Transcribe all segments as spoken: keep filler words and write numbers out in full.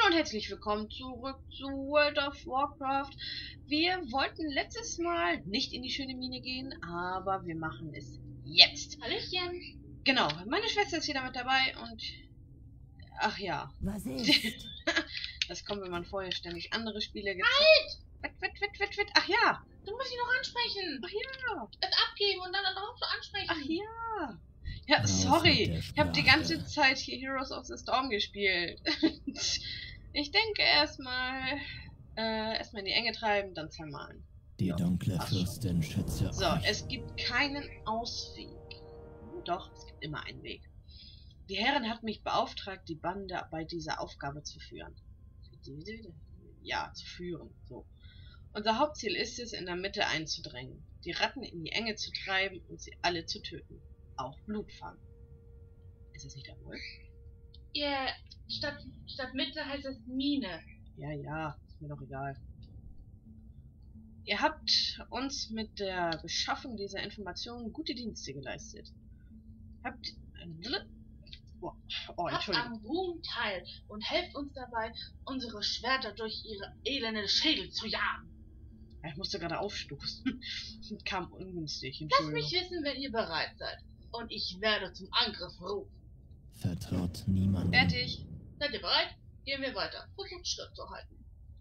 Hallo und herzlich willkommen zurück zu World of Warcraft. Wir wollten letztes Mal nicht in die schöne Mine gehen, aber wir machen es jetzt. Hallöchen. Genau, meine Schwester ist wieder mit dabei und... Ach ja. Was ist? Das kommt, wenn man vorher ständig andere Spiele gibt. Halt! Wett, wett, wett, wett, wett. Ach ja. Du musst ihn noch ansprechen. Ach ja. Es abgeben und dann darauf so ansprechen. Ach ja. Ja, Raus sorry. mit der Ich habe die Sprache. ganze Zeit hier Heroes of the Storm gespielt. Ich denke erstmal äh, erstmal in die Enge treiben, dann zermalen. Die Ja, dunkle passt schon. Fürstin schütze So, euch. es gibt keinen Ausweg. Doch, es gibt immer einen Weg. Die Herrin hat mich beauftragt, die Bande bei dieser Aufgabe zu führen. Ja, zu führen. So. Unser Hauptziel ist es, in der Mitte einzudrängen, die Ratten in die Enge zu treiben und sie alle zu töten. Auch Blutfang. Ist das nicht der Wolf? Ja, statt, statt Mitte heißt es Mine. Ja, ja, ist mir doch egal. Ihr habt uns mit der Beschaffung dieser Informationen gute Dienste geleistet. Habt... Oh, oh Habt Entschuldigung. am Ruhm teil und helft uns dabei, unsere Schwerter durch ihre elende Schädel zu jagen. Ich musste gerade aufstoßen. Kam ungünstig, Lasst Entschuldigung. mich wissen, wenn ihr bereit seid. Und ich werde zum Angriff rufen. Vertraut niemandem. Fertig. Seid ihr bereit? Gehen wir weiter. Versucht Schritt zu halten.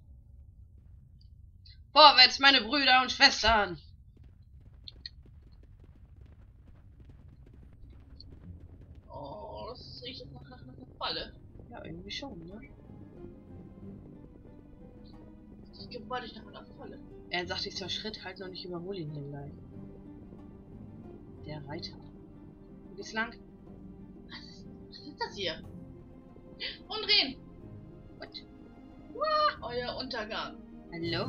Vorwärts, meine Brüder und Schwestern! Oh, das riecht jetzt nach, nach einer Falle. Ja, irgendwie schon, ne? Das Gebäude nach einer Falle. Er sagt, ich soll Schritt halten und ich überhole ihn hier gleich. Der Reiter. Wo geht's lang? Was ist, was ist das hier? Umdrehen! What? Wow, euer Untergang. Hallo?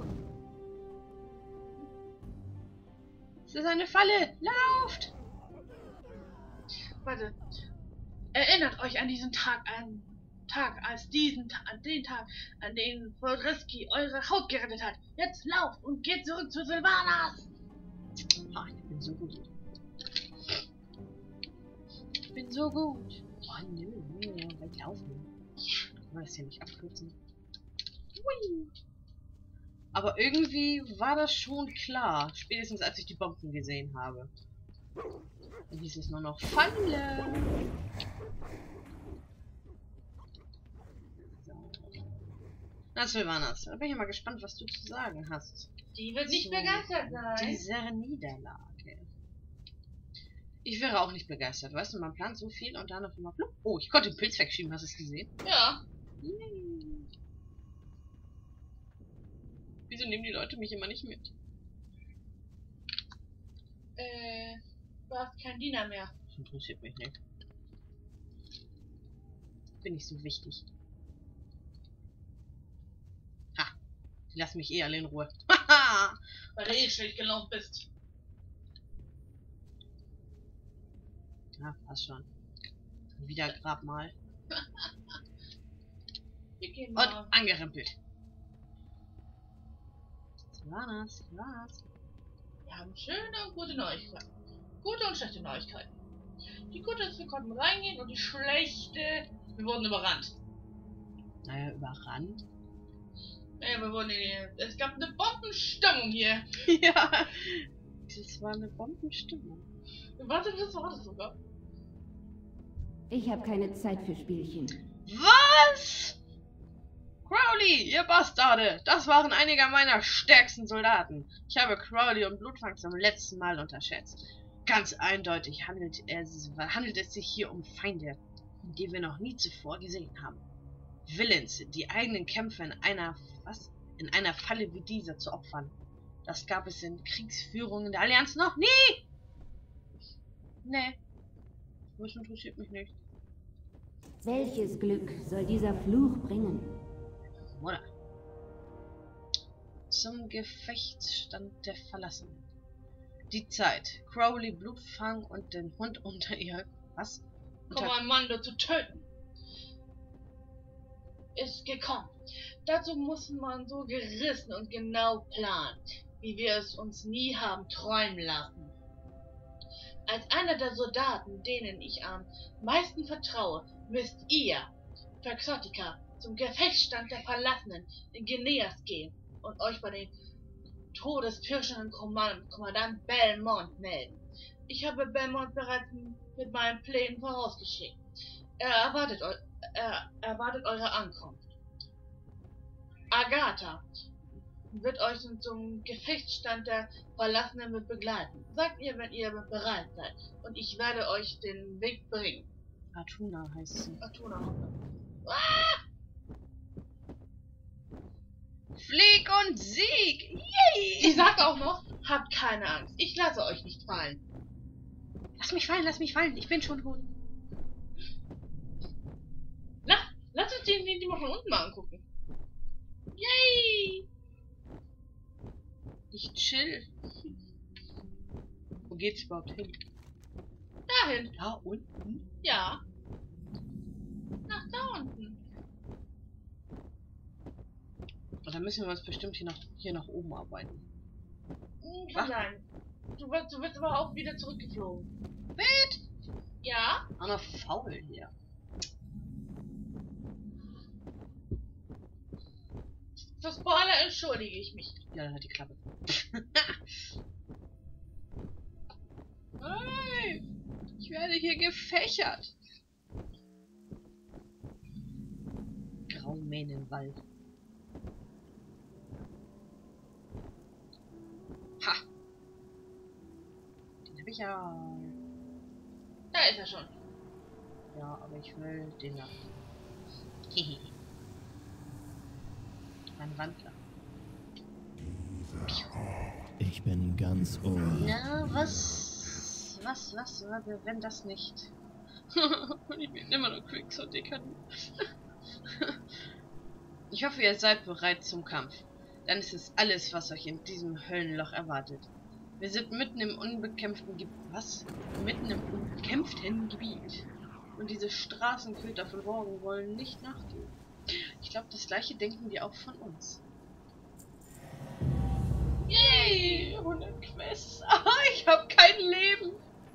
Es ist eine Falle! Lauft! Warte. Erinnert euch an diesen Tag, an Tag, als diesen Ta an den Tag, an den Podreski eure Haut gerettet hat. Jetzt lauft und geht zurück zu Sylvanas! Ach, ich bin so gut. Ich bin so gut. Oh nö, nö, gleich laufen. Kann man das hier nicht abkürzen? Hui. Aber irgendwie war das schon klar, spätestens als ich die Bomben gesehen habe. Dann hieß es nur noch Falle. So. Na, Sylvanas, da bin ich mal gespannt, was du zu sagen hast. Die wird nicht So, begeistert sein. Dieser Niederlage. Ich wäre auch nicht begeistert, weißt du, man plant so viel und dann auf einmal... Oh, ich konnte den Pilz wegschieben, hast du es gesehen? Ja. Yay. Wieso nehmen die Leute mich immer nicht mit? Äh, du hast keinen Diener mehr. Das interessiert mich nicht. Bin nicht so wichtig. Ha! Die lassen mich eh alle in Ruhe. Haha! Weil du eh schlecht gelaufen bist. Ja, passt schon. Wieder Grabmal. Wir gehen Und mal. angerempelt. Sylvanas, was? Wir haben schöne und gute Neuigkeiten. Gute und schlechte Neuigkeiten. Die gute ist, wir konnten reingehen und die schlechte, wir wurden überrannt. Naja, überrannt. Naja, wir wurden in die, es gab eine Bombenstimmung hier. Ja, das war eine Bombenstimmung. Warte, das war das sogar. Ich habe keine Zeit für Spielchen. Was? Crowley, ihr Bastarde! Das waren einige meiner stärksten Soldaten. Ich habe Crowley und Blutfang zum letzten Mal unterschätzt. Ganz eindeutig handelt es, handelt es sich hier um Feinde, die wir noch nie zuvor gesehen haben. Willens, die eigenen Kämpfe in einer, was? In einer Falle wie dieser zu opfern. Das gab es in Kriegsführungen der Allianz noch nie! Nee. Das interessiert mich nicht. Welches Glück soll dieser Fluch bringen? Oder? Zum Gefechtsstand der Verlassenen. Die Zeit. Crowley, Blutfang und den Hund unter ihr. Was? Unter Kommando zu töten. Ist gekommen. Dazu muss man so gerissen und genau planen, wie wir es uns nie haben träumen lassen. Als einer der Soldaten, denen ich am meisten vertraue, müsst ihr, Praxotica, zum Gefechtsstand der Verlassenen in Guineas gehen und euch bei den todespirschenden Kommand Kommandant Belmont melden. Ich habe Belmont bereits mit meinen Plänen vorausgeschickt. Er erwartet, eu er erwartet eure Ankunft. Agatha wird euch zum Gefechtsstand der Verlassenen mit begleiten. Sagt ihr, wenn ihr bereit seid, und ich werde euch den Weg bringen. Atuna heißt sie. Atuna. Flieg und Sieg! Yay! Sie sagt auch noch, habt keine Angst, ich lasse euch nicht fallen. Lass mich fallen, lass mich fallen, ich bin schon gut. Na, lass uns die, die mal von unten mal angucken. Yay! Ich chill. Wo geht's überhaupt hin? Dahin. Da unten? Ja. Nach da unten. Und dann müssen wir uns bestimmt hier nach, hier nach oben arbeiten. Hm, kann Was? sein. Du wirst, du wirst aber auch wieder zurückgeflogen. Bitte? Ja? Auch noch faul hier. Für Spoiler entschuldige ich mich. Ja, dann hat die Klappe. Hey, ich werde hier gefächert. Graumähnenwald. Ha! Den habe ich ja. Da ist er schon. Ja, aber ich will den da. Hehe. Ein Wandler. Ich bin ganz ohr. Na, was? Was, was, was, wenn das nicht? Ich bin immer noch quick, so dicker. Ich hoffe, ihr seid bereit zum Kampf. Dann ist es alles, was euch in diesem Höllenloch erwartet. Wir sind mitten im unbekämpften Gebiet. Was? Mitten im unbekämpften Gebiet. Und diese Straßenköter von morgen wollen nicht nachgeben. Ich glaube, das gleiche denken die auch von uns. Yay! hundert Quests. Ah, ich habe kein Leben.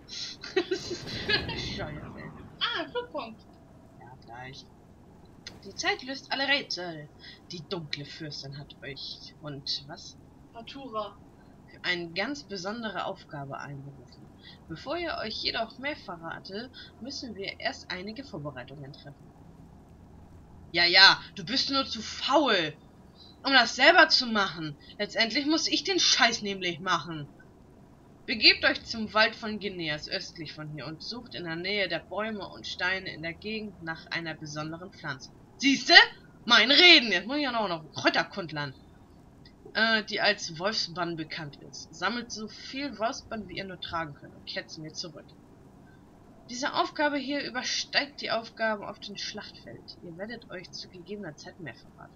Scheiße. Ah, Flugpunkt. Ja, gleich. Die Zeit löst alle Rätsel. Die dunkle Fürstin hat euch und was? Natura. Für eine ganz besondere Aufgabe einberufen. Bevor ihr euch jedoch mehr verrate, müssen wir erst einige Vorbereitungen treffen. Ja, ja, du bist nur zu faul, um das selber zu machen. Letztendlich muss ich den Scheiß nämlich machen. Begebt euch zum Wald von Guineas östlich von hier und sucht in der Nähe der Bäume und Steine in der Gegend nach einer besonderen Pflanze. Siehste? Mein Reden! Jetzt muss ich ja noch, noch Kräuterkundlern. Äh, die als Wolfsbann bekannt ist. Sammelt so viel Wolfsbann, wie ihr nur tragen könnt und kehrt zu mir zurück. Diese Aufgabe hier übersteigt die Aufgaben auf dem Schlachtfeld. Ihr werdet euch zu gegebener Zeit mehr verraten.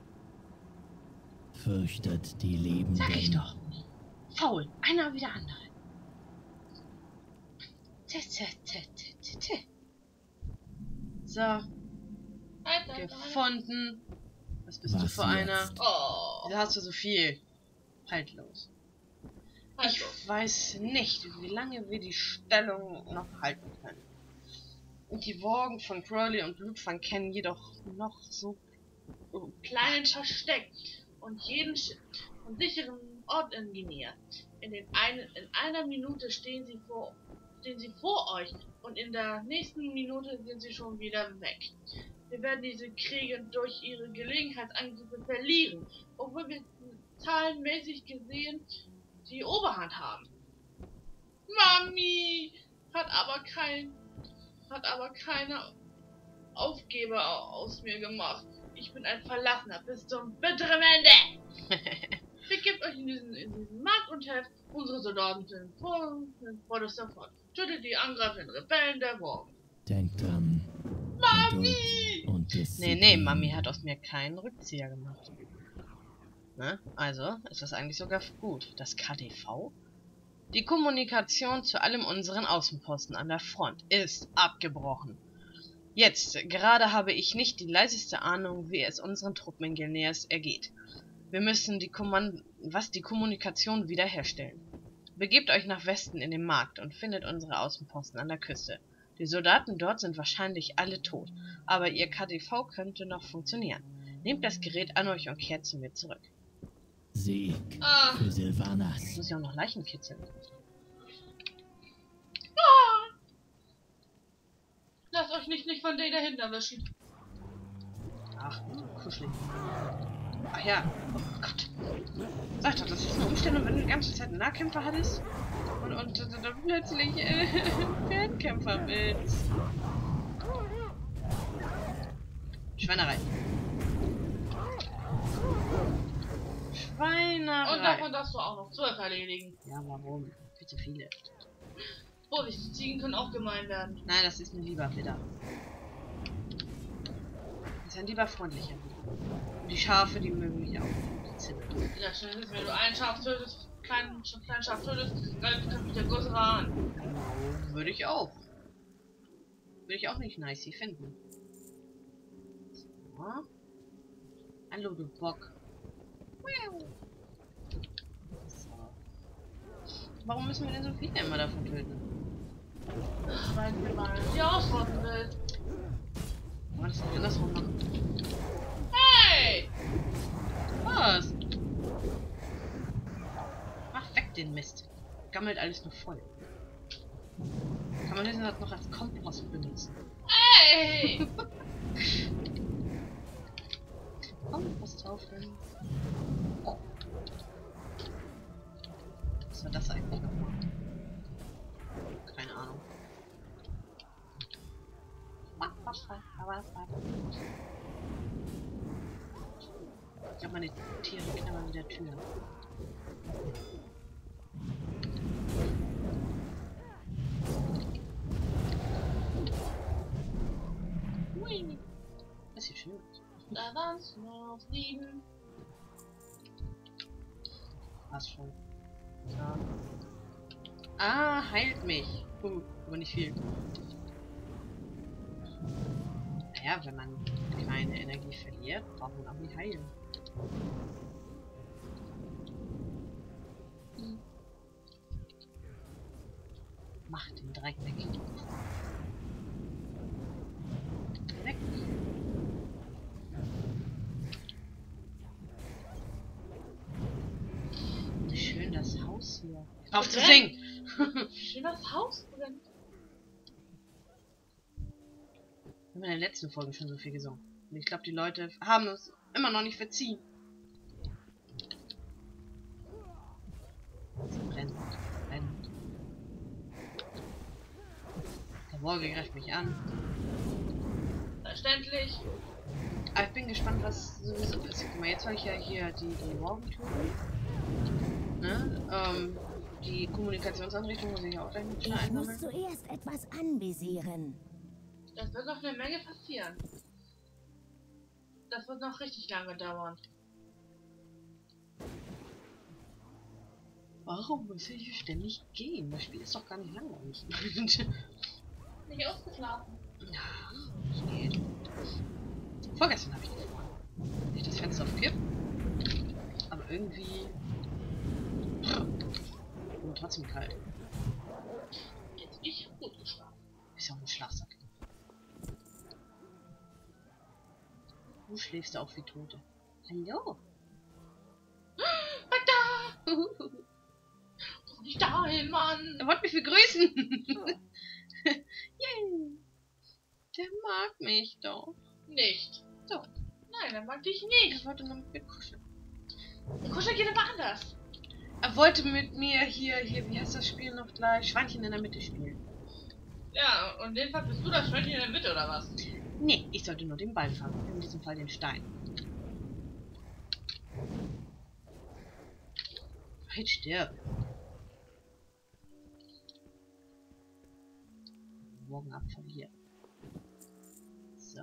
Fürchtet die Lebenden. Sag ich doch. Faul, einer wie der andere. Tä, tä, tä, tä, tä. So, Alter, gefunden. Was bist du Was für jetzt? einer? Oh. Wieso hast du so viel? Haltlos. Ich Also, weiß nicht, wie lange wir die Stellung noch halten können. Und die Worgen von Crowley und Blutfang kennen jedoch noch so kleinen Versteck und jeden sch- und sicheren Ort in Guinea. In, den ein, in einer Minute stehen sie vor stehen sie vor euch und in der nächsten Minute sind sie schon wieder weg. Wir werden diese Kriege durch ihre Gelegenheitsangriffe verlieren, obwohl wir zahlenmäßig gesehen die Oberhand haben. Mami hat aber kein hat aber keine Aufgeber aus mir gemacht. Ich bin ein Verlassener bis zum bitteren Ende. Begebt euch in diesen, in diesen Markt und helft unsere Soldaten sind vor, sind vor der Sofort. Tötet die angreifenden Rebellen der Worgen. Denkt dran. Mami! Geduld und Nee, Disziplin. nee, Mami hat aus mir keinen Rückzieher gemacht. Ne? Also ist das eigentlich sogar gut. Das K D V? Die Kommunikation zu allem unseren Außenposten an der Front ist abgebrochen. Jetzt, gerade habe ich nicht die leiseste Ahnung, wie es unseren Truppen in Guineas ergeht. Wir müssen die Kommand was die Kommunikation wiederherstellen. Begebt euch nach Westen in den Markt und findet unsere Außenposten an der Küste. Die Soldaten dort sind wahrscheinlich alle tot, aber ihr K D V könnte noch funktionieren. Nehmt das Gerät an euch und kehrt zu mir zurück. Sieg Ah. für Sylvanas. Jetzt muss ich auch noch Leichen kitzeln. Ah. Lasst euch nicht, nicht von denen dahinten erwischen. Ach, kuschelig. Ach ja, oh Gott. Sag doch, das ist eine Umstellung, wenn du die ganze Zeit einen Nahkämpfer hattest und, und, und dann plötzlich äh, Fernkämpfer willst. Schweinerei. Schweinerei. Und davon darfst du auch noch zwölf erledigen. Ja, warum? Viel zu viele. Vorsicht, die Ziegen können auch gemein werden. Nein, das ist mir lieber Widder. Das ist ein lieber freundlicher Widder. Und die Schafe, die mögen mich auch. Die Zinnen. Ja, schön ist, wenn du ein Schaf tötest, kleinen, kleinen Schaf tötest, dann kommt der größere an. Genau, würde ich auch. Würde ich auch nicht nice finden. So. Hallo, du Bock. So. Warum müssen wir denn so viele immer davon töten? Weil wir mal die ausrotten will. Wollen wir das nicht andersrum machen? Hey! Was? Mach weg den Mist. Gammelt alles nur voll. Kann man das noch als Kompost benutzen? Hey! Komposthaufen. Oh. Was war das eigentlich nochmal? Keine Ahnung. Ich glaube, meine Tiere knabbern mit der Tür. Hui. Das sieht schön aus. Da waren's nur noch sieben. Passt schon. So. Ah, heilt mich. Uh, aber nicht viel. Naja, wenn man keine Energie verliert, braucht man auch nicht heilen. Hm. Mach den Dreck weg. Weg. Schön das Haus hier. Auf zu singen! Schönes Haus drin. Wir haben in den letzten Folgen schon so viel gesungen. Und ich glaube, die Leute haben es immer noch nicht verziehen. Es brennt, brennt. Der Wolke greift mich an. Verständlich. Aber ich bin gespannt, was sowieso passiert. Guck mal, jetzt soll ich ja hier die, die Morgen tun. Ne? Ähm, die Kommunikationsanrichtung muss ich auch gleich mit schnell Ich muss einsammeln. zuerst etwas anvisieren. Das wird noch eine Menge passieren. Das wird noch richtig lange dauern. Warum muss ich hier ständig gehen? Das Spiel ist doch gar nicht langweilig. Nicht ausgeschlafen. Ja, das geht. Vorgestern habe ich die vor. Nicht das Fenster auf Kipp. Aber irgendwie. Und trotzdem kalt. Jetzt ich hab gut geschlafen. Ist ja auch ein Schlafsack. Du schläfst auch wie Tote. Hallo? Weg da! Komm nicht dahin, Mann! Er wollte mich begrüßen. Yay. Der mag mich doch. Nicht. So. Nein, er mag dich Er nicht. wollte nur mit mir kuscheln. Der kuschelt geht aber anders. Er wollte mit mir hier, hier, wie heißt das Spiel noch gleich? Schweinchen in der Mitte spielen. Ja, und in dem Fall bist du das Schweinchen in der Mitte, oder was? Nee, ich sollte nur den Ball fangen. In diesem Fall den Stein. Halt, stirb. Morgen ab von hier. So.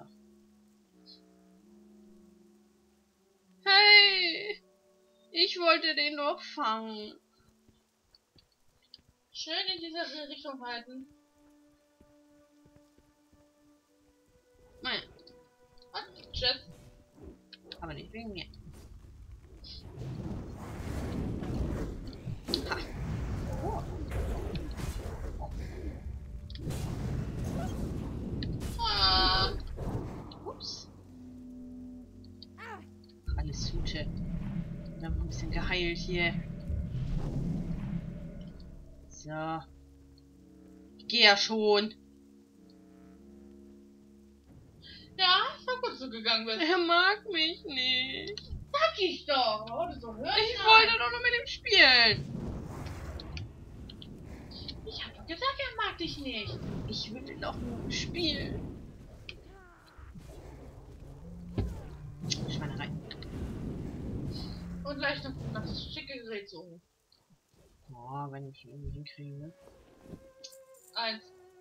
Hey! Ich wollte den doch fangen. Schön in diese Richtung halten. Nein, Und tschüss. aber nicht wegen mir. Ha. Oh. Oh. Missute. Wir haben ein bisschen geheilt hier. So. Ich gehe ja schon. Ja, ist doch gut so gegangen bist. Er mag mich nicht. Sag ich doch. Oh, das so hören. Ich wollte doch nur mit ihm spielen. Ich hab doch gesagt, er mag dich nicht. Ich will doch nur spielen. Schweinerei. Und gleich noch nach das schicke Gerät suchen. Boah, wenn wir schon irgendwie hinkriegen, ne? Eins.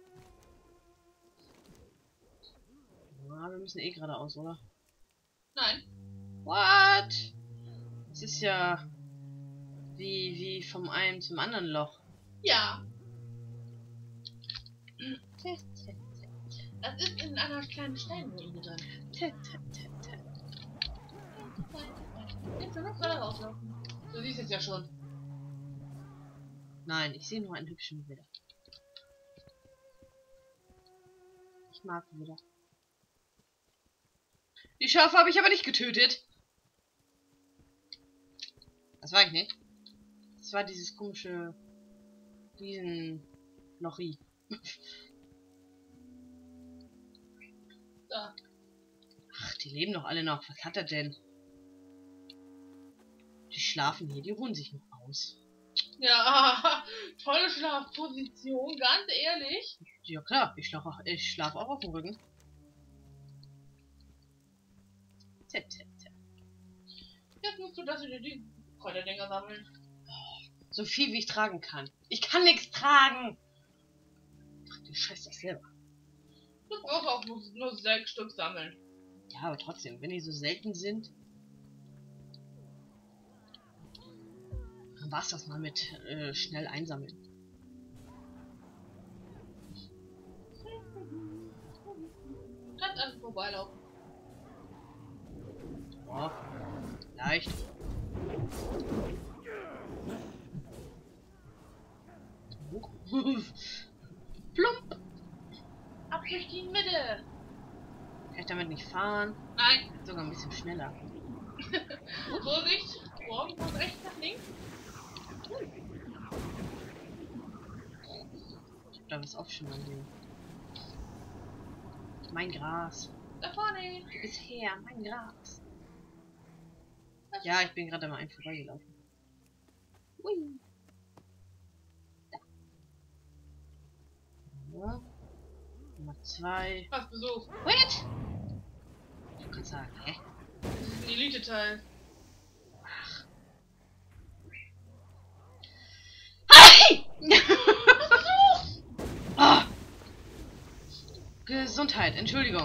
Ja, wir müssen eh geradeaus, oder? Nein. What? Das ist ja wie, wie vom einen zum anderen Loch. Ja. Das ist in einer kleinen Steinruine drin. Jetzt nur noch gerade rauslaufen. Du siehst es ja schon. Nein, ich sehe nur einen hübschen Widder. Ich mag Widder. Die Schafe habe ich aber nicht getötet. Das war ich nicht. Das war dieses komische Riesenlochi. Da. Ach, die leben doch alle noch. Was hat er denn? Die schlafen hier, die ruhen sich noch aus. Ja, tolle Schlafposition, ganz ehrlich. Ja klar, ich schlafe auch, ich schlaf auch auf dem Rücken. Zett, zett, zett. Jetzt musst du, dass du dir die Kräuterdinger sammeln. So viel wie ich tragen kann. Ich kann nichts tragen. Ach, du scheiß das selber. Du brauchst auch nur, nur sechs Stück sammeln. Ja, aber trotzdem, wenn die so selten sind, dann war's das mal mit äh, schnell einsammeln. Ganz einfach vorbeilaufen. Oh, leicht. Plump. Ab durch die Mitte. Kann ich damit nicht fahren? Nein. Sogar ein bisschen schneller. Vorsicht. Morgen von rechts nach links. Ich hab da was aufschimmern sehen. Mein Gras. Da vorne. Bisher, mein Gras. Ja, ich bin gerade mal ein vorbeigelaufen. Hui. Da. Ja. Nummer zwei. Was Besuch. Wait! Ich kann sagen, hä? Das ist ein Elite-Teil. Ach. Hey! Ah! Gesundheit, Entschuldigung.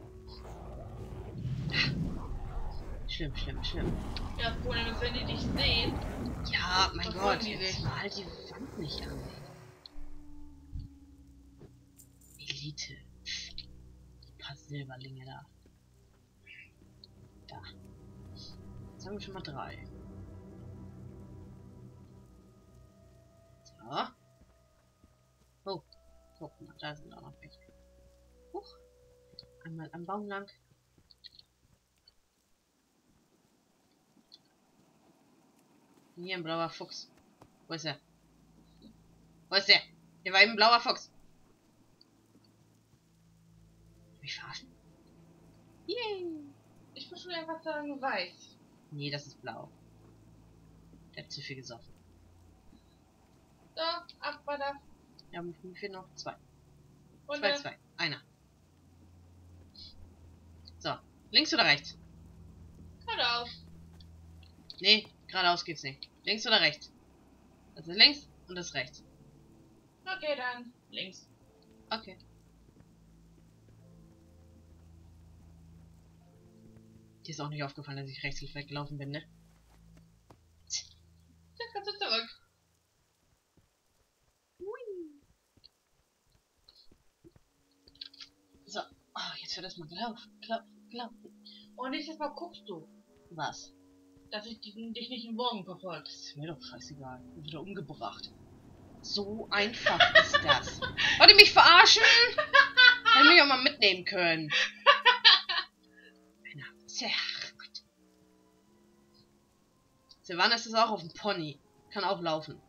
Schlimm, schlimm, schlimm. Ja, das Problem ist, wenn die dich sehen. Ja, mein Verfolgen Gott, die jetzt sich. mal die Wand nicht an. Elite. Ein paar Silberlinge da. Da. Jetzt haben wir schon mal drei. So. Oh. Guck mal, da sind auch noch welche. Huch. Einmal am Baum lang. Hier ein blauer Fuchs. Wo ist er? Wo ist er? Hier war eben ein blauer Fuchs. Mich verarschen? Yay! Ich würde schon einfach sagen, weiß. Nee, das ist blau. Der hat zu viel gesoffen. So, ab war das. Ja, mir fehlen noch zwei. Und Zwei, dann zwei. Einer. So. Links oder rechts? geradeaus. Nee, geradeaus geht's nicht. Links oder rechts? Das ist links und das ist rechts. Okay, dann links. Okay. Dir ist auch nicht aufgefallen, dass ich rechts weggelaufen bin, ne? Jetzt kannst du zurück. So. Oh, jetzt wird erstmal gelaufen. Gelaufen. Gelaufen. Und nächstes Mal guckst du, Was? dass ich die- dich nicht im Morgen verfolge. Das ist mir doch scheißegal. Ich bin wieder umgebracht. So einfach ist das. Wollt ihr mich verarschen? Hätte mich auch mal mitnehmen können. Einer. Sehr gut. Sylvanas ist auch auf dem Pony. Kann auch laufen.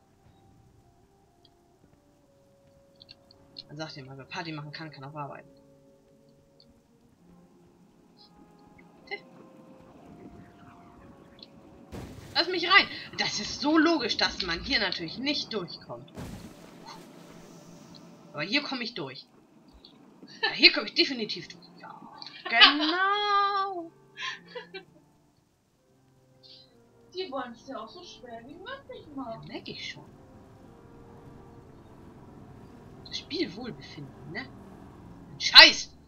Dann sagt ihr mal, wer Party machen kann, kann auch arbeiten. Okay. Lass mich rein. Das ist so logisch, dass man hier natürlich nicht durchkommt. Aber hier komme ich durch. Ja, hier komme ich definitiv durch. Ja, genau. Die wollen es ja auch so schwer wie möglich Ja, machen. merke ich schon. Das Spielwohlbefinden, ne? Scheiß!